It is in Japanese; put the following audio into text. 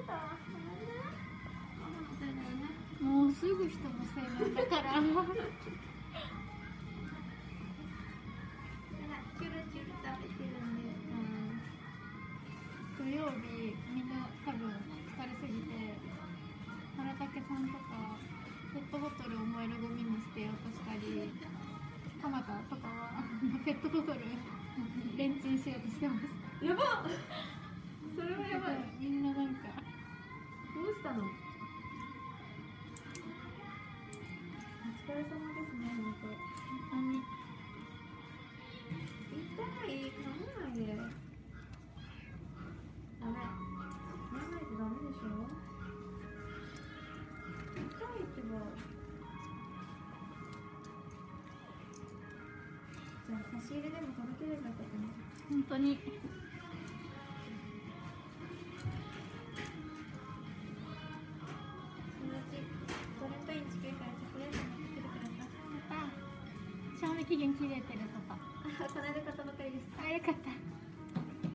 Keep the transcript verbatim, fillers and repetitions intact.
もうすぐ人のせいなんだから。 チュルチュル食べてるんですか。 土曜日みんな多分疲れすぎて、原武さんとかペットボトルを燃えるゴミに捨てようとしたり、鎌田とかはペットボトルレンチンしようとしてます。 やばっ。それはやばい。 みんななんかどうしたの。お疲れ様ですね。本当。 本当に痛い。噛まないで。ダメ。噛まないとダメでしょ。痛いってば。じゃあ差し入れでも届ければよかったね。 本当に。 そのうちバレンタイン近いからチョコレートも作るからさ。 また賞味期限切れてるとか。 この間買ったばかりです。 あ、よかった。